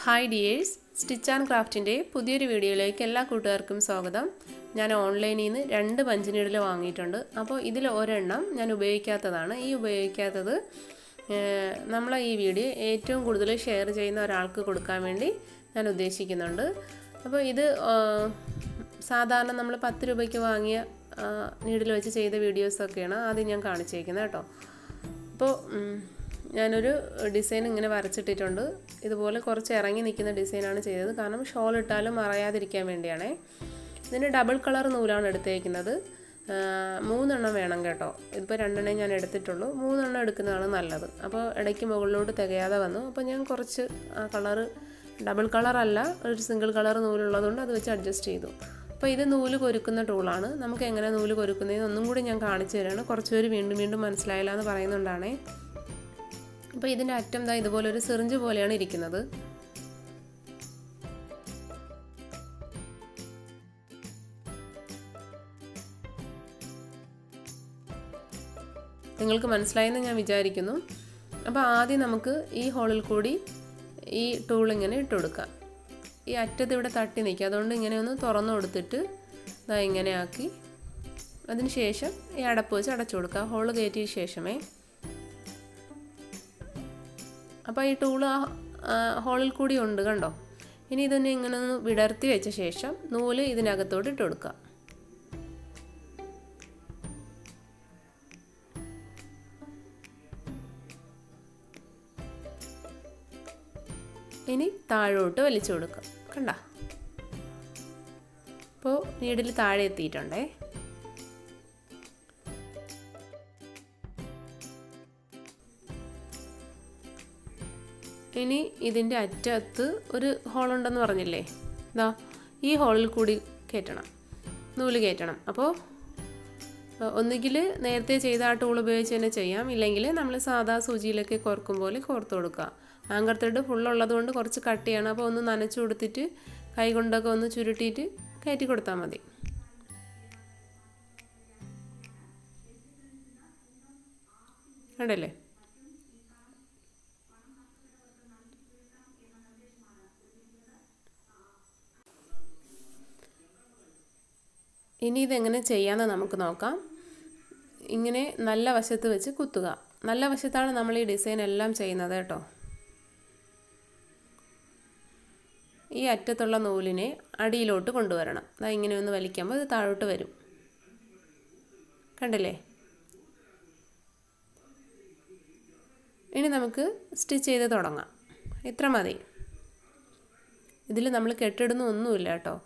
Hi dears, stitch and ക്രാഫ്റ്റിൻ്റെ പുതിയൊരു വീഡിയോയിലേക്ക് എല്ലാ കൂട്ടുകാർക്കും സ്വാഗതം. ഞാൻ ഓൺലൈനിൽ നിന്ന് 2 പഞ്ച് നീഡിൽ വാങ്ങിയിട്ടുണ്ട്. അപ്പോൾ ഇതിൽ ഒരെണ്ണം ഞാൻ ഉപയോഗിക്കാത്തതാണ്. ഈ ഉപയോഗിക്കാത്തത് നമ്മളെ ഈ വീഡിയോ ഏറ്റവും കൂടുതൽ ഷെയർ ചെയ്യുന്ന ഒരാൾക്ക് കൊടുക്കാൻ വേണ്ടി ഞാൻ ഉദ്ദേശിക്കുന്നുണ്ട്. അപ്പോൾ ഇത് സാധാരണ നമ്മൾ 10 രൂപയ്ക്ക് വാങ്ങിയ നീഡിൽ വെച്ച് ചെയ്ത വീഡിയോസൊക്കെയാണ് ആദ്യം ഞാൻ കാണിച്ചേക്കുന്നത് കേട്ടോ. അപ്പോൾ ഞാനൊരു ഡിസൈൻ ഇങ്ങനെ വരച്ചിട്ടിട്ടുണ്ട്. ഇതുപോലെ കുറച്ച് ഇറങ്ങി നിൽക്കുന്ന ഡിസൈനാണ് ചെയ്തത്, കാരണം ഷോൾ ഇട്ടാലും മറയാതിരിക്കാൻ വേണ്ടിയാണേ. ഇതിന് ഡബിൾ കളർ നൂലാണ് എടുത്തേക്കുന്നത്. 3 എണ്ണം വേണം കേട്ടോ. ഇതിപ്പോൾ 2 എണ്ണേ ഞാൻ എടുത്തിട്ടുള്ളൂ. 3 എണ്ണം എടുക്കുന്നതാണ് നല്ലത്. അപ്പോൾ ഇടയ്ക്ക് മുകളിലോട്ട് തികയാതെ വന്നു. അപ്പോൾ ഞാൻ കുറച്ച് കളറ് ഡബിൾ കളറല്ല, ഒരു സിംഗിൾ കളർ നൂലുള്ളതുകൊണ്ട് അത് വെച്ച് അഡ്ജസ്റ്റ് ചെയ്തു. അപ്പോൾ ഇത് നൂല് കൊരുക്കുന്ന ടൂളാണ്. നമുക്ക് എങ്ങനെ നൂല് കൊരുക്കുന്നതെന്ന് ഒന്നും കൂടി ഞാൻ കാണിച്ചു തരാണ്. കുറച്ച് പേര് വീണ്ടും മനസ്സിലായില്ല എന്ന് പറയുന്നുണ്ടാണേ. അപ്പോൾ ഇതിൻ്റെ അറ്റം ദാ ഇതുപോലെ ഒരു സിറിഞ്ച് പോലെയാണ് ഇരിക്കുന്നത്. നിങ്ങൾക്ക് മനസ്സിലായെന്ന് ഞാൻ വിചാരിക്കുന്നു. അപ്പോൾ ആദ്യം നമുക്ക് ഈ ഹോളിൽ കൂടി ഈ ടൂൾ ഇങ്ങനെ ഇട്ട് കൊടുക്കാം. ഈ അറ്റത്ത് ഇവിടെ തട്ടി നിൽക്കുക, അതുകൊണ്ട് ഇങ്ങനെ ഒന്ന് തുറന്നു കൊടുത്തിട്ട് ഇതാ ഇങ്ങനെ ആക്കി അതിന് ശേഷം ഈ അടപ്പ് വെച്ച് അടച്ചു കൊടുക്കുക. ഹോള് കയറ്റിയ ശേഷമേ. അപ്പോൾ ഈ ടൂള് ആ ഹോളിൽ കൂടി ഉണ്ട് കണ്ടോ. ഇനി ഇതൊന്ന് ഇങ്ങനെ ഒന്ന് വിടർത്തി വെച്ച ശേഷം നൂല് ഇതിനകത്തോട്ട് ഇട്ട് കൊടുക്കുക. ഇനി താഴോട്ട് വലിച്ചു കൊടുക്കുക. കണ്ട, ഇപ്പോൾ നീഡിൽ താഴെ എത്തിയിട്ടുണ്ടേ. ഇനി ഇതിൻ്റെ അറ്റത്ത് ഒരു ഹോളുണ്ടെന്ന് പറഞ്ഞില്ലേ, ഇതാ ഈ ഹോളിൽ കൂടി കയറ്റണം, നൂല് കയറ്റണം. അപ്പോൾ ഒന്നുകിൽ നേരത്തെ ചെയ്ത ആ ടൂൾ ഉപയോഗിച്ച് തന്നെ ചെയ്യാം, ഇല്ലെങ്കിൽ നമ്മൾ സാധാ സൂചിയിലൊക്കെ കോർക്കും പോലെ കോർത്ത് കൊടുക്കുക. ആങ്കർ ത്രെഡ് ഫുള്ളുള്ളത് കൊണ്ട് കുറച്ച് കട്ടിയാണ്. അപ്പോൾ ഒന്ന് നനച്ചു കൊടുത്തിട്ട് കൈ കൊണ്ടൊക്കെ ഒന്ന് ചുരുട്ടിയിട്ട് കയറ്റി കൊടുത്താൽ മതി. കണ്ടല്ലേ. ഇനി ഇതെങ്ങനെ ചെയ്യാമെന്ന് നമുക്ക് നോക്കാം. ഇങ്ങനെ നല്ല വശത്ത് വെച്ച് കുത്തുക. നല്ല വശത്താണ് നമ്മൾ ഈ ഡിസൈൻ എല്ലാം ചെയ്യുന്നത് കേട്ടോ. ഈ അറ്റത്തുള്ള നൂലിനെ അടിയിലോട്ട് കൊണ്ടുവരണം. അതാ ഇങ്ങനെ ഒന്ന് വലിക്കുമ്പോൾ ഇത് താഴോട്ട് വരും. കണ്ടില്ലേ. ഇനി നമുക്ക് സ്റ്റിച്ച് ചെയ്ത് തുടങ്ങാം. ഇത്ര മതി. ഇതിൽ നമ്മൾ കെട്ടിടുന്ന ഒന്നുമില്ല കേട്ടോ.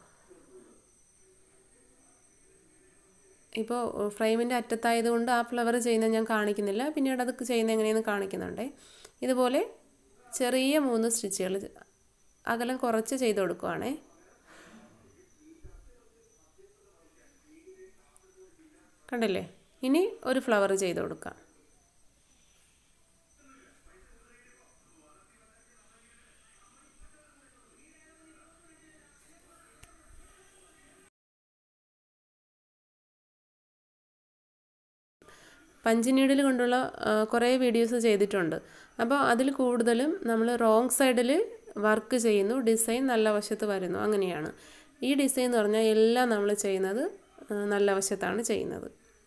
ഇപ്പോൾ ഫ്രെയിമിൻ്റെ അറ്റത്തായതുകൊണ്ട് ആ ഫ്ലവർ ചെയ്യുന്നത് ഞാൻ കാണിക്കുന്നില്ല, പിന്നീട് അത് ചെയ്യുന്നത് എങ്ങനെയെന്ന് കാണിക്കുന്നുണ്ട്. ഇതുപോലെ ചെറിയ 3 സ്റ്റിച്ചുകൾ അകലം കുറച്ച് ചെയ്ത് കൊടുക്കുവാണേ. കണ്ടില്ലേ. ഇനി ഒരു ഫ്ലവർ ചെയ്ത് കൊടുക്കാം. പഞ്ച് നീഡിൽ കൊണ്ടുള്ള കുറേ വീഡിയോസ് ചെയ്തിട്ടുണ്ട്. അപ്പോൾ അതിൽ കൂടുതലും നമ്മൾ റോങ് സൈഡിൽ വർക്ക് ചെയ്യുന്നു, ഡിസൈൻ നല്ല വശത്ത് വരുന്നു, അങ്ങനെയാണ്. ഈ ഡിസൈൻ എന്ന് പറഞ്ഞാൽ എല്ലാം നമ്മൾ ചെയ്യുന്നത് നല്ല വശത്താണ് ചെയ്യുന്നത്.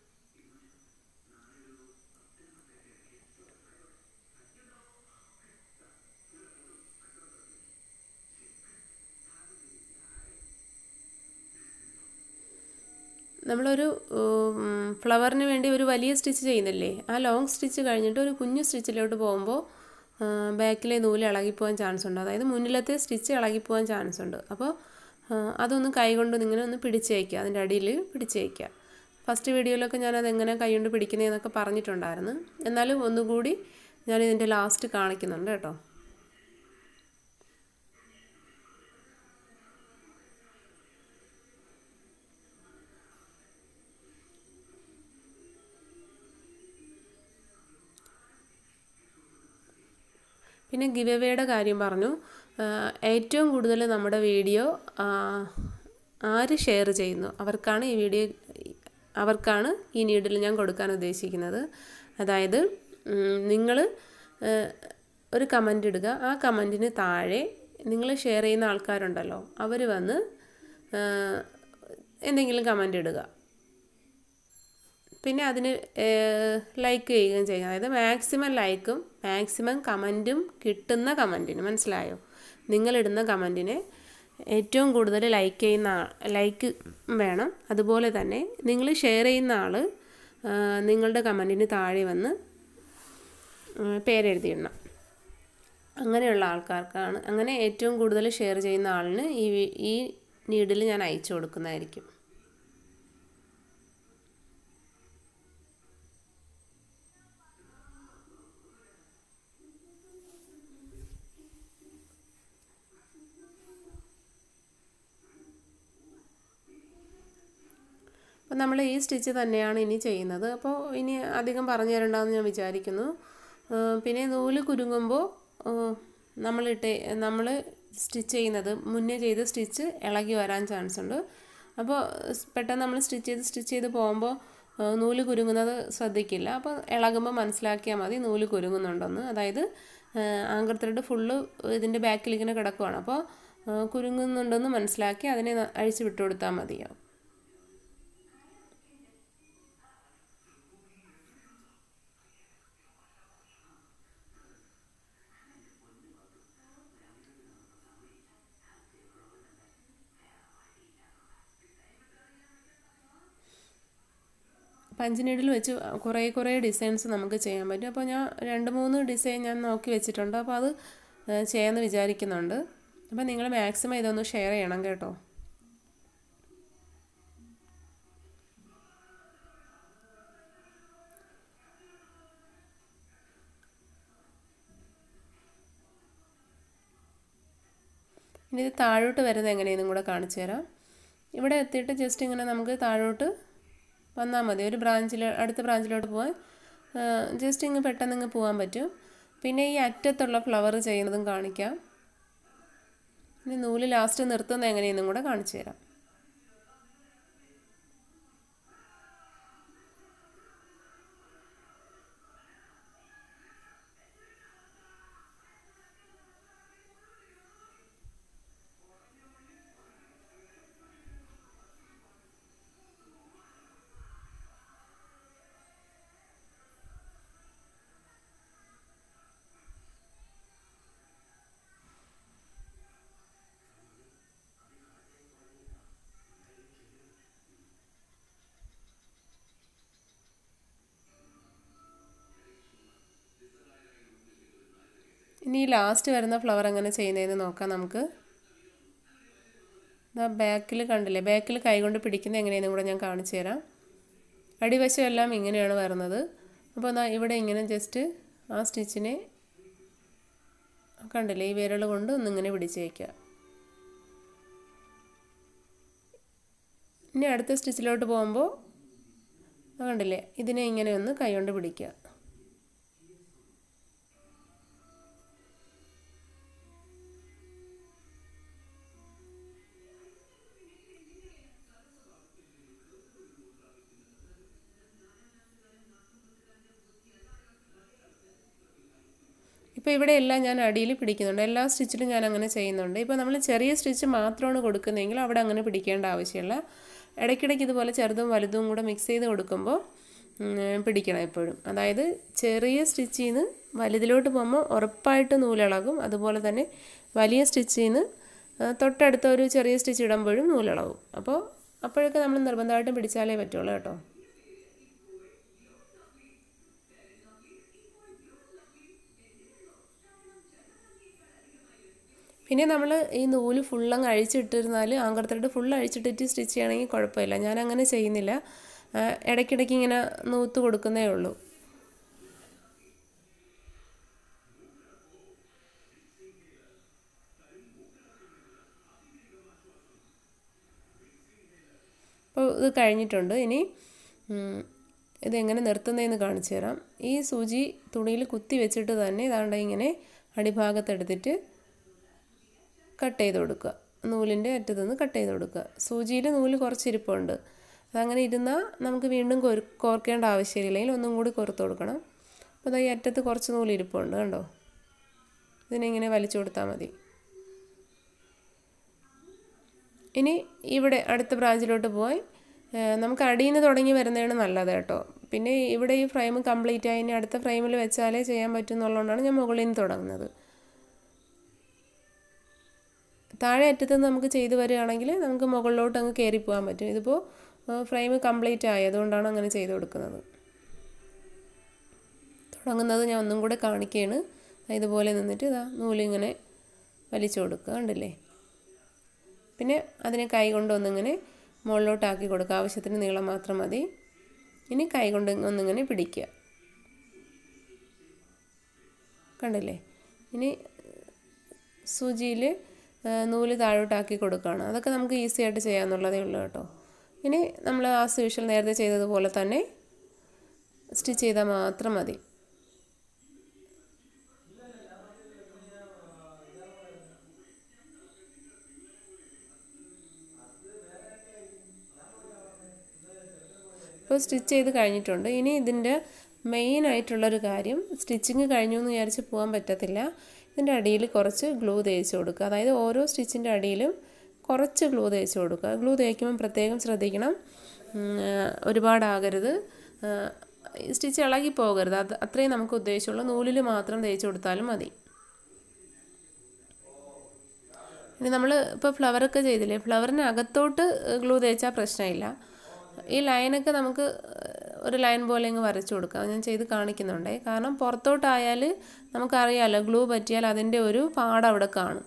നമ്മളൊരു ഫ്ലവറിന് വേണ്ടി ഒരു വലിയ സ്റ്റിച്ച് ചെയ്യുന്നില്ലേ, ആ ലോങ് സ്റ്റിച്ച് കഴിഞ്ഞിട്ട് ഒരു കുഞ്ഞു സ്റ്റിച്ചിലോട്ട് പോകുമ്പോൾ ബാക്കിലെ നൂല് ഇളകിപ്പോകാൻ ചാൻസ് ഉണ്ട്. അതായത് മുന്നിലത്തെ സ്റ്റിച്ച് ഇളകിപ്പോകാൻ ചാൻസ് ഉണ്ട്. അപ്പോൾ അതൊന്ന് കൈ കൊണ്ട് ഇങ്ങനെ ഒന്ന് പിടിച്ച് വയ്ക്കുക, അതിൻ്റെ അടിയിൽ പിടിച്ച് വയ്ക്കുക. ഫസ്റ്റ് വീഡിയോയിലൊക്കെ ഞാനതെങ്ങനെ കൈ കൊണ്ട് പിടിക്കുന്നതെന്നൊക്കെ പറഞ്ഞിട്ടുണ്ടായിരുന്നു. എന്നാലും ഒന്നുകൂടി ഞാനിതിൻ്റെ ലാസ്റ്റ് കാണിക്കുന്നുണ്ട് കേട്ടോ. പിന്നെ ഗിവ് എവേയുടെ കാര്യം പറഞ്ഞു. ഏറ്റവും കൂടുതൽ നമ്മുടെ വീഡിയോ ആര് ഷെയർ ചെയ്യുന്നു അവർക്കാണ് ഈ നീഡിൽ ഞാൻ കൊടുക്കാൻ ഉദ്ദേശിക്കുന്നത്. അതായത് നിങ്ങൾ ഒരു കമൻ്റ് ഇടുക, ആ കമൻറ്റിന് താഴെ നിങ്ങൾ ഷെയർ ചെയ്യുന്ന ആൾക്കാരുണ്ടല്ലോ, അവർ വന്ന് എന്തെങ്കിലും കമൻ്റ് ഇടുക. പിന്നെ അതിന് ലൈക്ക് ചെയ്യുകയും ചെയ്യുക. അതായത് മാക്സിമം ലൈക്കും മാക്സിമം കമൻറ്റും കിട്ടുന്ന കമൻറ്റിന്, മനസ്സിലായോ? നിങ്ങളിടുന്ന കമൻറ്റിന് ഏറ്റവും കൂടുതൽ ലൈക്ക് വേണം. അതുപോലെ തന്നെ നിങ്ങൾ ഷെയർ ചെയ്യുന്ന ആൾ നിങ്ങളുടെ കമൻറ്റിന് താഴെ വന്ന് പേരെഴുതിയിടണം. അങ്ങനെയുള്ള ആൾക്കാർക്കാണ്, അങ്ങനെ ഏറ്റവും കൂടുതൽ ഷെയർ ചെയ്യുന്ന ആളിന് ഈ നീഡിൽ ഞാൻ അയച്ചു കൊടുക്കുന്നതായിരിക്കും. അപ്പോൾ നമ്മൾ ഈ സ്റ്റിച്ച് തന്നെയാണ് ഇനി ചെയ്യുന്നത്. അപ്പോൾ ഇനി അധികം പറഞ്ഞു തരണ്ടെന്ന് ഞാൻ വിചാരിക്കുന്നു. പിന്നെ നൂല് കുരുങ്ങുമ്പോൾ നമ്മൾ സ്റ്റിച്ച് ചെയ്യുന്നത് മുന്നേ ചെയ്ത സ്റ്റിച്ച് ഇളകി വരാൻ ചാൻസ് ഉണ്ട്. അപ്പോൾ പെട്ടെന്ന് നമ്മൾ സ്റ്റിച്ച് ചെയ്ത് പോകുമ്പോൾ നൂല് കുരുങ്ങുന്നത് ശ്രദ്ധിക്കില്ല. അപ്പോൾ ഇളകുമ്പോൾ മനസ്സിലാക്കിയാൽ മതി നൂല് കുരുങ്ങുന്നുണ്ടെന്ന്. അതായത് ആങ്കർ ത്രെഡ് ഫുള്ള് ഇതിൻ്റെ ബാക്കിൽ ഇങ്ങനെ കിടക്കുവാണ്. അപ്പോൾ കുരുങ്ങുന്നുണ്ടെന്ന് മനസ്സിലാക്കി അതിനെ അഴിച്ച് വിട്ടു കൊടുത്താൽ മതിയാവും. പഞ്ച് നീഡിൽ വെച്ച് കുറേ ഡിസൈൻസ് നമുക്ക് ചെയ്യാൻ പറ്റും. അപ്പോൾ ഞാൻ 2-3 ഡിസൈൻ ഞാൻ നോക്കി വെച്ചിട്ടുണ്ട്. അപ്പോൾ അത് ചെയ്യാമെന്ന് വിചാരിക്കുന്നുണ്ട്. അപ്പോൾ നിങ്ങൾ മാക്സിമം ഇതൊന്ന് ഷെയർ ചെയ്യണം കേട്ടോ. ഇനി ഇത് താഴോട്ട് വരുന്നത് എങ്ങനെയെന്നും കൂടെ കാണിച്ചു തരാം. ഇവിടെ എത്തിയിട്ട് ജസ്റ്റ് ഇങ്ങനെ നമുക്ക് താഴോട്ട് വന്നാൽ മതി. ഒരു അടുത്ത ബ്രാഞ്ചിലോട്ട് പോകാൻ ജസ്റ്റ് ഇങ്ങ് പെട്ടെന്ന് പോകാൻ പറ്റും. പിന്നെ ഈ അറ്റത്തുള്ള ഫ്ലവർ ചെയ്യുന്നതും കാണിക്കാം. ഇനി നൂല് ലാസ്റ്റ് നിർത്തുന്നത് എങ്ങനെയെന്നും കൂടെ കാണിച്ചു തരാം. ഇനി ലാസ്റ്റ് വരുന്ന ഫ്ലവർ എങ്ങനെ ചെയ്യുന്നതെന്ന് നോക്കാം നമുക്ക്. ബാക്കിൽ കണ്ടില്ലേ, ബാക്കിൽ കൈകൊണ്ട് പിടിക്കുന്നത് എങ്ങനെയെന്നും കൂടെ ഞാൻ കാണിച്ചു തരാം. അടിവശം എല്ലാം ഇങ്ങനെയാണ് വരുന്നത്. അപ്പോൾ ഇവിടെ ഇങ്ങനെ ജസ്റ്റ് ആ സ്റ്റിച്ചിനെ കണ്ടില്ലേ, ഈ വിരൽ കൊണ്ട് ഒന്നിങ്ങനെ പിടിച്ച് വയ്ക്കുക. ഇനി അടുത്ത സ്റ്റിച്ചിലോട്ട് പോകുമ്പോൾ കണ്ടില്ലേ, ഇതിനെ ഇങ്ങനെ ഒന്ന് കൈകൊണ്ട് പിടിക്കുക. ഇപ്പോൾ ഇവിടെ എല്ലാം ഞാൻ അടിയിൽ പിടിക്കുന്നുണ്ട്. എല്ലാ സ്റ്റിച്ചിലും ഞാൻ അങ്ങനെ ചെയ്യുന്നുണ്ട്. ഇപ്പോൾ നമ്മൾ ചെറിയ സ്റ്റിച്ച് മാത്രമാണ് കൊടുക്കുന്നതെങ്കിൽ അവിടെ അങ്ങനെ പിടിക്കേണ്ട ആവശ്യമില്ല. ഇടയ്ക്കിടയ്ക്ക് ഇതുപോലെ ചെറുതും വലുതും കൂടെ മിക്സ് ചെയ്ത് കൊടുക്കുമ്പോൾ പിടിക്കണം എപ്പോഴും. അതായത് ചെറിയ സ്റ്റിച്ചിൽ നിന്ന് വലുതിലോട്ട് പോകുമ്പോൾ ഉറപ്പായിട്ട് നൂലിളകും. അതുപോലെ തന്നെ വലിയ സ്റ്റിച്ചിൽ നിന്ന് തൊട്ടടുത്ത ഒരു ചെറിയ സ്റ്റിച്ച് ഇടുമ്പോഴും നൂലിളകും. അപ്പോഴൊക്കെ നമ്മൾ നിർബന്ധമായിട്ടും പിടിച്ചാലേ പറ്റുള്ളൂ കേട്ടോ. പിന്നെ നമ്മൾ ഈ നൂല് ഫുള്ളങ്ങ് അഴിച്ചിട്ടിരുന്നാൽ ആങ്കർ ത്രെഡ് ഫുൾ അഴിച്ചിട്ടിട്ട് സ്റ്റിച്ച് ചെയ്യണമെങ്കിൽ കുഴപ്പമില്ല. ഞാൻ അങ്ങനെ ചെയ്യുന്നില്ല. ഇടയ്ക്കിടയ്ക്ക് ഇങ്ങനെ നൂത്ത് കൊടുക്കുന്നേ ഉള്ളൂ. അപ്പോൾ ഇത് കഴിഞ്ഞിട്ടുണ്ട്. ഇനി ഇതെങ്ങനെ നിർത്തുന്നതെന്ന് കാണിച്ചു തരാം. ഈ സൂചി തുണിയിൽ കുത്തി വെച്ചിട്ട് തന്നെ ഇതാണ്ട് ഇങ്ങനെ അടിഭാഗത്തെടുത്തിട്ട് കട്ട് ചെയ്ത് കൊടുക്കുക. നൂലിൻ്റെ അറ്റത്തുനിന്ന് കട്ട് ചെയ്ത് കൊടുക്കുക. സൂചിയിൽ നൂല് കുറച്ചിരിപ്പുണ്ട്. അതങ്ങനെ ഇരുന്നാൽ നമുക്ക് വീണ്ടും കോർക്കേണ്ട ആവശ്യമില്ലെങ്കിൽ ഒന്നും കൂടി കോർത്ത് കൊടുക്കണം. അപ്പോൾ ഈ അറ്റത്ത് കുറച്ച് നൂലിരിപ്പുണ്ട് കണ്ടോ. ഇതിനെ ഇങ്ങനെ വലിച്ചു കൊടുത്താൽ മതി. ഇനി ഇവിടെ അടുത്ത ബ്രാഞ്ചിലോട്ട് പോയി നമുക്ക് അടിയിൽ നിന്ന് തുടങ്ങി വരുന്നതാണ് നല്ലത് കേട്ടോ. പിന്നെ ഇവിടെ ഈ ഫ്രെയിം കംപ്ലീറ്റ് ആയി ഇനി അടുത്ത ഫ്രെയിമിൽ വെച്ചാലേ ചെയ്യാൻ പറ്റുന്നുള്ളതുകൊണ്ടാണ് ഞാൻ മുകളിൽ നിന്ന് തുടങ്ങുന്നത്. താഴെ അറ്റത്ത് നമുക്ക് ചെയ്ത് വരികയാണെങ്കിൽ നമുക്ക് മുകളിലോട്ട് അങ്ങ് കയറി പോകാൻ പറ്റും. ഇതിപ്പോൾ ഫ്രെയിം കംപ്ലീറ്റ് ആയതുകൊണ്ടാണ് അങ്ങനെ ചെയ്ത് കൊടുക്കുന്നത്. തുടങ്ങുന്നത് ഞാൻ ഒന്നും കൂടെ കാണിക്കുകയാണ്. ഇതുപോലെ നിന്നിട്ട് ഇതാ നൂലിങ്ങനെ വലിച്ചു കൊടുക്കുക, കണ്ടില്ലേ? പിന്നെ അതിനെ കൈ കൊണ്ടൊന്നിങ്ങനെ മുകളിലോട്ടാക്കി കൊടുക്കുക. ആവശ്യത്തിന് നീളം മാത്രം മതി. ഇനി കൈ കൊണ്ട് ഒന്നിങ്ങനെ പിടിക്കുക, കണ്ടില്ലേ? ഇനി സൂചിയിൽ നൂല് താഴോട്ടാക്കി കൊടുക്കുകയാണ്. അതൊക്കെ നമുക്ക് ഈസി ആയിട്ട് ചെയ്യാമെന്നുള്ളതേ ഉള്ളൂ കേട്ടോ. ഇനി നമ്മൾ ആസ് യൂഷ്വൽ നേരത്തെ ചെയ്തതുപോലെ തന്നെ സ്റ്റിച്ച് ചെയ്താൽ മാത്രം മതി. ഇപ്പോൾ സ്റ്റിച്ച് ചെയ്ത് കഴിഞ്ഞിട്ടുണ്ട്. ഇനി ഇതിൻ്റെ മെയിനായിട്ടുള്ളൊരു കാര്യം, സ്റ്റിച്ചിങ് കഴിഞ്ഞു എന്ന് വിചാരിച്ച് പോകാൻ പറ്റത്തില്ല. ഇതിൻ്റെ അടിയിൽ കുറച്ച് ഗ്ലൂ തേച്ച് കൊടുക്കുക. അതായത് ഓരോ സ്റ്റിച്ചിൻ്റെ അടിയിലും കുറച്ച് ഗ്ലൂ തേച്ച് കൊടുക്കുക. ഗ്ലൂ തേക്കുമ്പോൾ പ്രത്യേകം ശ്രദ്ധിക്കണം, ഒരുപാടാകരുത്, സ്റ്റിച്ച് ഇളകി പോകരുത്. അത്രയും നമുക്ക് ഉദ്ദേശമുള്ള നൂലിൽ മാത്രം തേച്ച് കൊടുത്താലും മതി. ഇനി നമ്മൾ ഇപ്പോൾ ഫ്ലവറൊക്കെ ചെയ്തില്ലേ, ഫ്ലവറിന് അകത്തോട്ട് ഗ്ലൂ തേച്ചാൽ പ്രശ്നമില്ല. ഈ ലൈനൊക്കെ നമുക്ക് ഒരു ലൈൻ പോലെ അങ്ങ് വരച്ചു കൊടുക്കാം. ഞാൻ ചെയ്ത് കാണിക്കുന്നുണ്ടേ. കാരണം പുറത്തോട്ടായാൽ നമുക്കറിയാമല്ലോ, ഗ്ലൂ പറ്റിയാൽ അതിൻ്റെ ഒരു പാട് അവിടെ കാണും.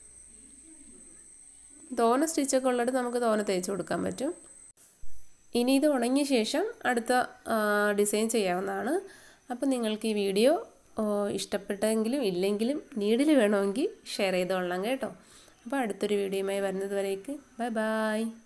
തോനെ സ്റ്റിച്ചൊക്കെ ഉള്ളത് നമുക്ക് തോനെ തേച്ച് കൊടുക്കാൻ പറ്റും. ഇനി ഇത് ഉണങ്ങിയ ശേഷം അടുത്ത ഡിസൈൻ ചെയ്യാവുന്നതാണ്. അപ്പോൾ നിങ്ങൾക്ക് ഈ വീഡിയോ ഇഷ്ടപ്പെട്ടെങ്കിലും ഇല്ലെങ്കിലും നീഡിൽ വേണമെങ്കിൽ ഷെയർ ചെയ്തോളാം കേട്ടോ. അപ്പോൾ അടുത്തൊരു വീഡിയോയുമായി വരുന്നത് വരേക്ക് ബൈ ബൈ.